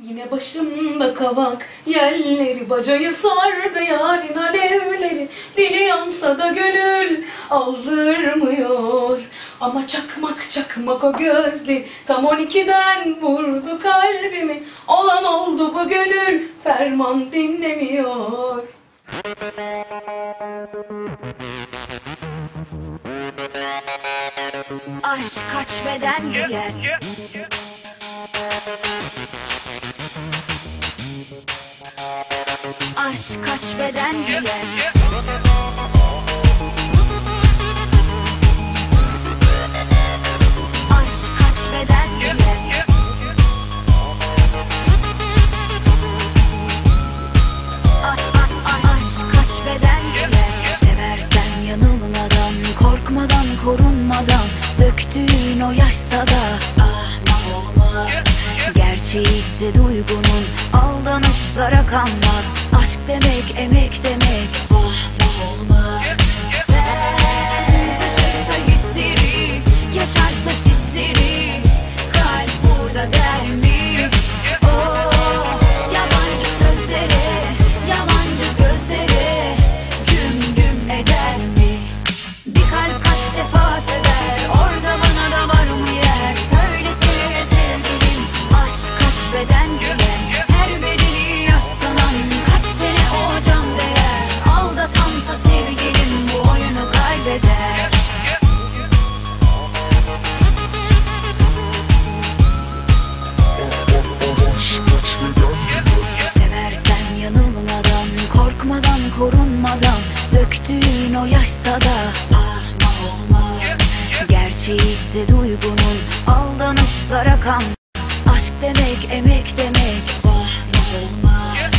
Yine başımda kavak yelleri, bacayı sardı yarın alevleri. Dili yansa da gönül aldırmıyor. Ama çakmak çakmak o gözleri, tam 12'den vurdu kalbimi. Olan oldu bu gönül, ferman dinlemiyor. Aşk kaç beden giyer, aşk kaç beden giyer. Aşk kaç beden giyer. Aşk kaç beden giyer. Seversen yanılmadan, korkmadan, korunmadan, döktüğün o yaşsa da ahmak olmaz. Gerçeği ise duygunun, aldanışlara kanmaz. Aşk demek emek demek, vah vah olmaz. Sen taşırsa hisleri, yaşarsa sisleri, kalp burada der mi? Oh, yabancı sözlere, yalancı gözlere güm güm eder mi? Bir kalp kaç defa sever, orada bana da var mı yer? Söylesene sevgilim, aşk kaç beden giyer. Her bedeni yaş sanan kaç tane o can değer. Aldatansa sevgilim bu oyunu kaybeder. Seversen yanılmadan, korkmadan, korunmadan, döktüğün o yaşsa da ahmak olmaz. Gerçeği ise duygunun, aldanışlara kanmaz. Aşk demek emek demek, vah vah olmaz.